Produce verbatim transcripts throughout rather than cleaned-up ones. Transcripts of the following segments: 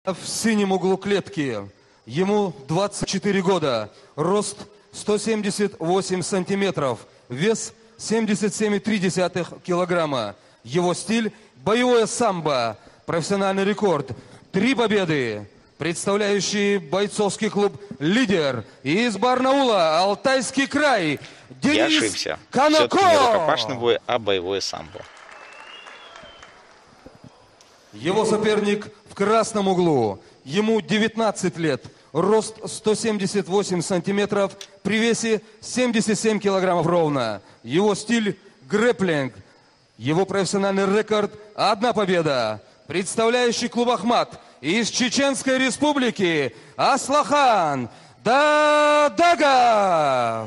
В синем углу клетки. Ему двадцать четыре года. Рост сто семьдесят восемь сантиметров. Вес семьдесят семь и три десятых килограмма. Его стиль – боевое самбо. Профессиональный рекорд. Три победы. Представляющий бойцовский клуб «Лидер» из Барнаула, Алтайский край. Денис Я ошибся. Конако. Все-таки не рукопашный бой, а боевое самбо. Его соперник в красном углу. Ему девятнадцать лет. Рост сто семьдесят восемь сантиметров. При весе семьдесят семь килограммов ровно. Его стиль – грэпплинг. Его профессиональный рекорд – одна победа. Представляющий клуб «Ахмат» из Чеченской Республики Аслахан Дадагов.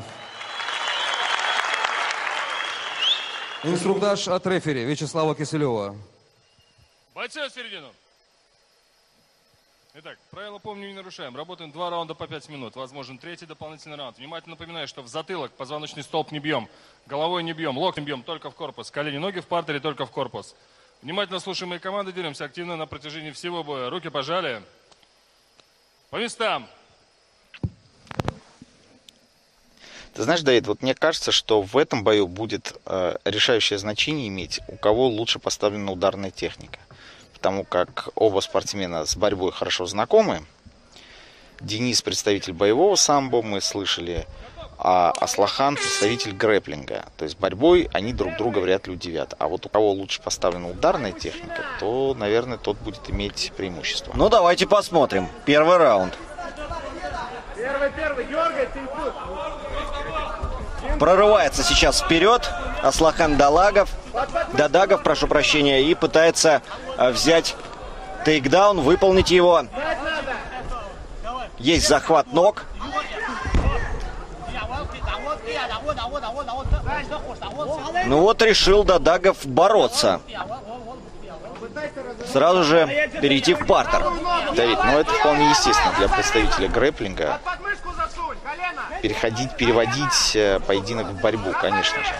Инструктаж от рефери Вячеслава Киселева. Бойцы в середину. Итак, правила помню, не нарушаем. Работаем два раунда по пять минут. Возможен третий дополнительный раунд. Внимательно напоминаю, что в затылок позвоночный столб не бьем. Головой не бьем. Локтем бьем только в корпус. Колени, ноги в партере только в корпус. Внимательно слушаем мои команды. Деремся активно на протяжении всего боя. Руки пожали. По местам. Ты знаешь, Давид, вот мне кажется, что в этом бою будет э, решающее значение иметь, у кого лучше поставлена ударная техника. Потому как оба спортсмена с борьбой хорошо знакомы. Денис представитель боевого самбо, мы слышали, а Аслахан представитель грэпплинга. То есть борьбой они друг друга вряд ли удивят. А вот у кого лучше поставлена ударная техника, то, наверное, тот будет иметь преимущество. Ну, давайте посмотрим. Первый раунд. Первый, первый, дергай, ты тут. Прорывается сейчас вперед Аслахан Далагов, Дадагов, прошу прощения, и пытается взять тейкдаун, выполнить его. Есть захват ног. Ну вот решил Дадагов бороться. Сразу же перейти в партер. Давид, ну это вполне естественно для представителя грэпплинга. Переходить, переводить поединок в борьбу, конечно же.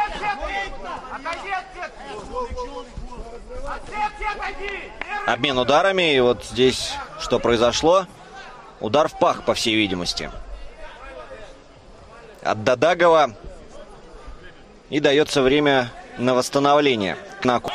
Обмен ударами. И вот здесь что произошло? Удар в пах, по всей видимости. От Дадагова. И дается время на восстановление. Кнаку.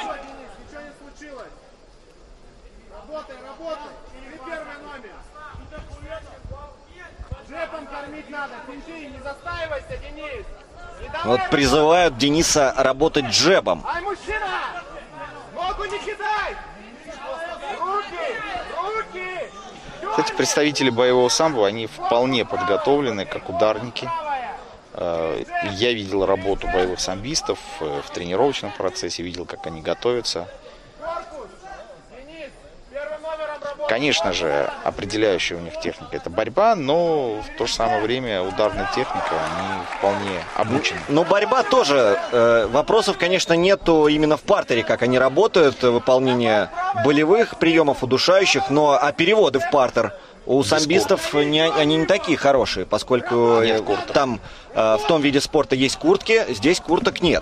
Вот призывают Дениса работать джебом. Ай, мужчина! Ногу не кидай! Руки! Руки! Кстати, представители боевого самбо, они вполне подготовлены, как ударники. Я видел работу боевых самбистов в тренировочном процессе, видел, как они готовятся. Конечно же, определяющая у них техника – это борьба, но в то же самое время ударная техника, они вполне обучены. Но борьба тоже. Э, вопросов, конечно, нету именно в партере, как они работают, выполнение болевых приемов, удушающих, но а переводы в партер у Без самбистов не, они не такие хорошие, поскольку нет там э, в том виде спорта есть куртки, здесь курток нет.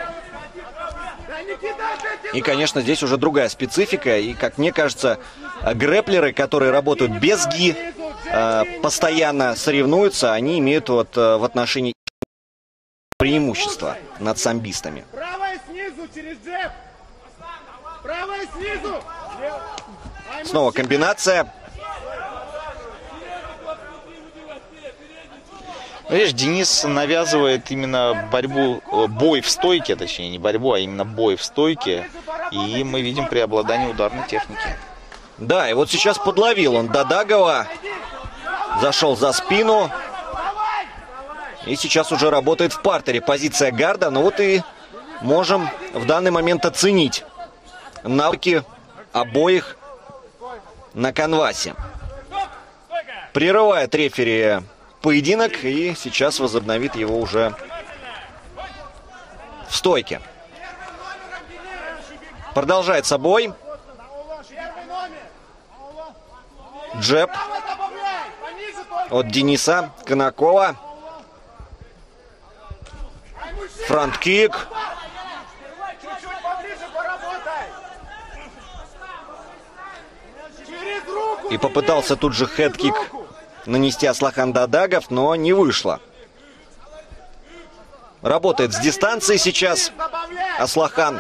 И, конечно, здесь уже другая специфика. И, как мне кажется, грэпплеры, которые работают без ги, э, постоянно соревнуются, они имеют вот, э, в отношении преимущества над самбистами. Правая снизу через джеб! Правая снизу! Снова комбинация. Видишь, Денис навязывает именно борьбу, бой в стойке, точнее не борьбу, а именно бой в стойке. И мы видим преобладание ударной техники. Да, и вот сейчас подловил он Дадагова. Зашел за спину. И сейчас уже работает в партере. Позиция гарда. Ну вот и можем в данный момент оценить навыки обоих на канвасе. Прерывает рефери поединок и сейчас возобновит его уже в стойке. Продолжается бой. Джеб от Дениса Конакова. Фронт-кик. Через руку! И попытался тут же хед-кик нанести Аслахан Дадагов, но не вышло. Работает с дистанции сейчас Аслахан.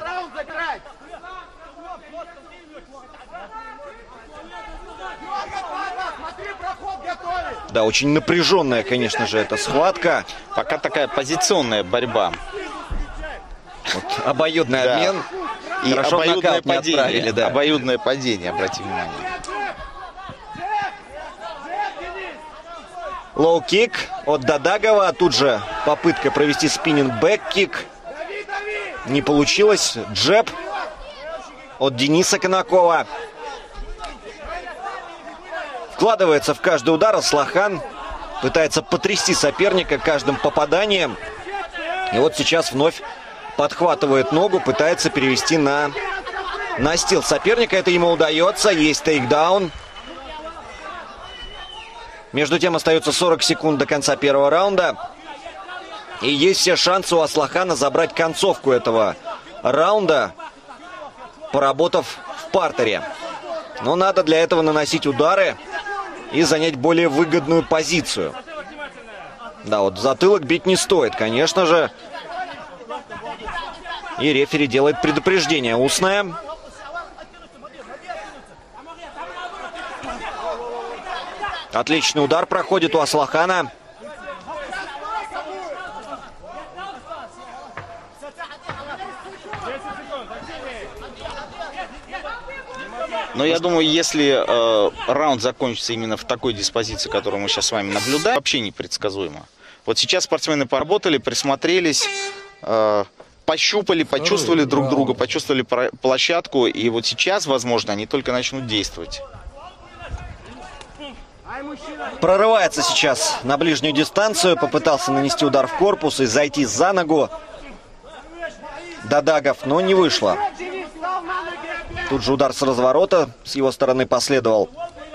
Да, очень напряженная, конечно же, эта схватка. Пока такая позиционная борьба. Вот, обоюдный Да. обмен. И Хорошо, в обоюдное нокаут не падение. отправили, да. Обоюдное падение, обрати внимание. Лоу-кик от Дадагова. Тут же попытка провести спиннинг-бэк-кик. Не получилось. Джеб от Дениса Конакова. Вкладывается в каждый удар Аслахан. Пытается потрясти соперника каждым попаданием. И вот сейчас вновь подхватывает ногу. Пытается перевести на настил соперника. Это ему удается. Есть тейкдаун. Между тем остается сорок секунд до конца первого раунда. И есть все шансы у Аслахана забрать концовку этого раунда, поработав в партере. Но надо для этого наносить удары и занять более выгодную позицию. Да, вот затылок бить не стоит, конечно же. И рефери делает предупреждение устное. Отличный удар проходит у Аслахана. Но я думаю, если э, раунд закончится именно в такой диспозиции, которую мы сейчас с вами наблюдаем, вообще непредсказуемо. Вот сейчас спортсмены поработали, присмотрелись, э, пощупали, почувствовали друг друга, почувствовали про- площадку. И вот сейчас, возможно, они только начнут действовать. Прорывается сейчас на ближнюю дистанцию. Попытался нанести удар в корпус и зайти за ногу Дадагов, но не вышло. Тут же удар с разворота с его стороны последовал.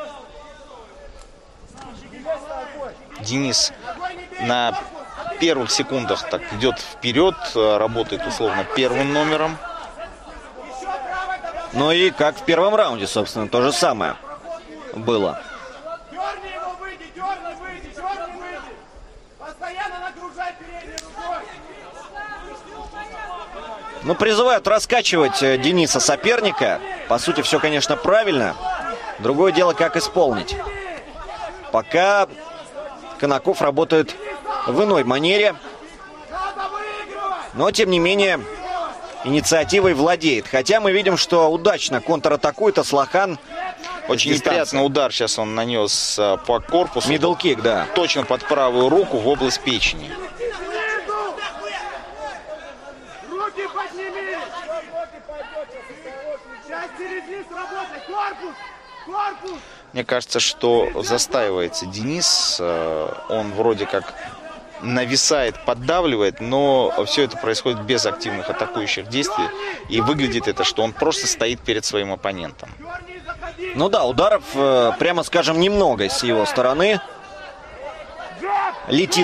Денис на первых секундах так идет вперед, работает условно первым номером. Ну и как в первом раунде, собственно, то же самое было. Дерни его, выйди, дерни, выйди, дерни, выйди. Постоянно нагружай передней рукой. Ну, призывают раскачивать э, Дениса соперника. По сути, все, конечно, правильно. Другое дело, как исполнить. Пока Конаков работает в иной манере. Но, тем не менее, инициативой владеет. Хотя мы видим, что удачно контратакует Аслахан. Очень неприятный удар сейчас он нанес а, по корпусу. Мидл кик, да. Точно под правую руку в область печени. Руки подними. Сейчас через низ работай. Корпус, корпус. Мне кажется, что застаивается Денис. э, Он вроде как нависает, поддавливает, но все это происходит без активных атакующих действий. И выглядит это, что он просто стоит перед своим оппонентом. Ну да, ударов, э, прямо скажем, немного с его стороны. Летит.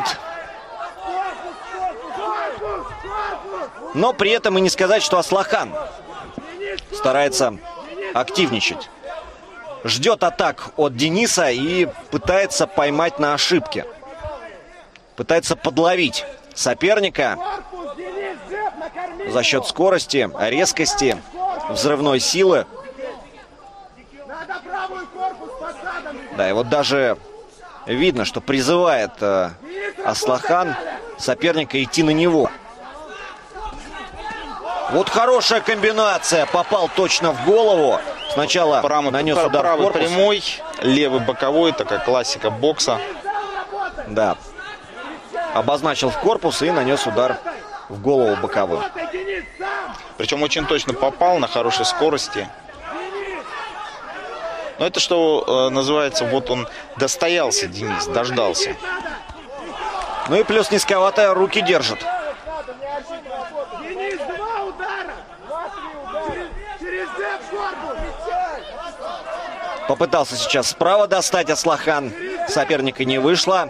Но при этом и не сказать, что Аслахан старается активничать. Ждет атак от Дениса и пытается поймать на ошибке. Пытается подловить соперника за счет скорости, резкости, взрывной силы. Да, и вот даже видно, что призывает э, Аслахан соперника идти на него. Вот хорошая комбинация. Попал точно в голову. Сначала Правый, нанес удар правый в корпус. прямой, левый боковой. Такая классика бокса. Да. Обозначил в корпус и нанес удар в голову боковым. Причем очень точно попал на хорошей скорости. Но это что э, называется, вот он достоялся, Денис, дождался. Ну и плюс низковато руки держит. Денис, два удара. Через зэп корпус. Попытался сейчас справа достать Аслахан. Соперника не вышло.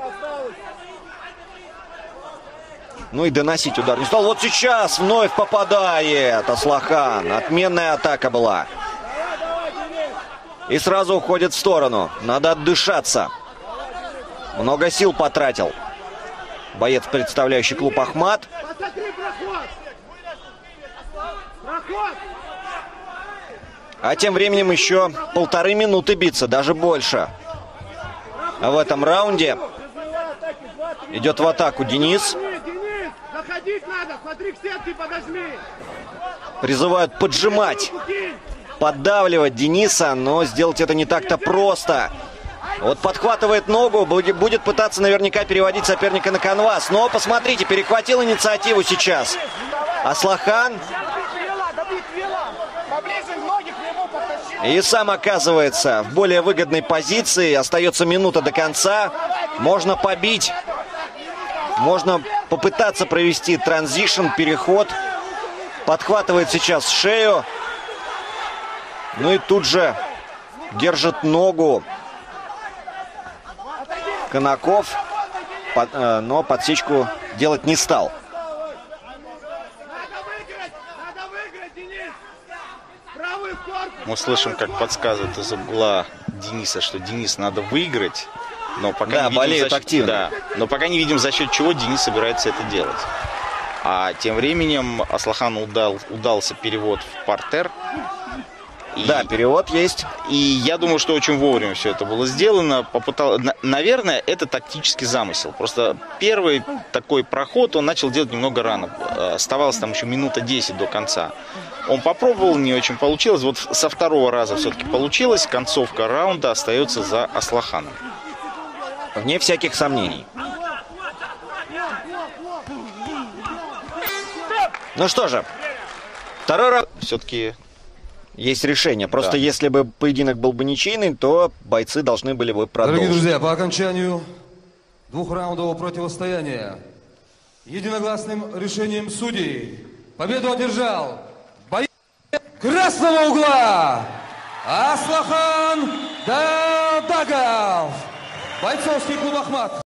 Ну и доносить удар не стал. Вот сейчас вновь попадает Аслахан. Отменная атака была. И сразу уходит в сторону. Надо отдышаться. Много сил потратил боец, представляющий клуб «Ахмат». Посмотри, проход! Проход! А тем временем еще полторы минуты биться, даже больше. А в этом раунде идет в атаку Денис. Денис, Денис, заходить надо, смотри к сетке, подожми. Призывают поджимать, поддавливать Дениса, но сделать это не так-то просто. Вот подхватывает ногу, будет будет пытаться наверняка переводить соперника на канвас. Но посмотрите, перехватил инициативу сейчас Аслахан. И сам оказывается в более выгодной позиции. Остается минута до конца. Можно побить. Можно попытаться провести транзишн, переход. Подхватывает сейчас шею. Ну и тут же держит ногу Конаков, под, э, но подсечку делать не стал. Надо выиграть, надо выиграть, Денис. Правый в корпус. Мы слышим, как подсказывают из угла Дениса, что Денис надо выиграть. Но пока Да, не видим, болеют за счет- активно. да, но пока не видим, за счет чего Денис собирается это делать. А тем временем Аслахану удал, удался перевод в партер. И, Да, перевод есть. и я думаю, что очень вовремя все это было сделано. Попытал, на- наверное, это тактический замысел. Просто первый такой проход он начал делать немного рано. Э, Оставалось там еще минута десять до конца. Он попробовал, не очень получилось. Вот со второго раза все-таки получилось. Концовка раунда остается за Аслаханом. Вне всяких сомнений. Ну что же, второй раунд. Все-таки Есть решение. Просто Да. если бы поединок был бы ничейный, то бойцы должны были бы продолжить. Дорогие друзья, по окончанию двухраундового противостояния единогласным решением судей победу одержал боец красного угла Аслахан Дадагов, бойцовский клуб «Ахмат».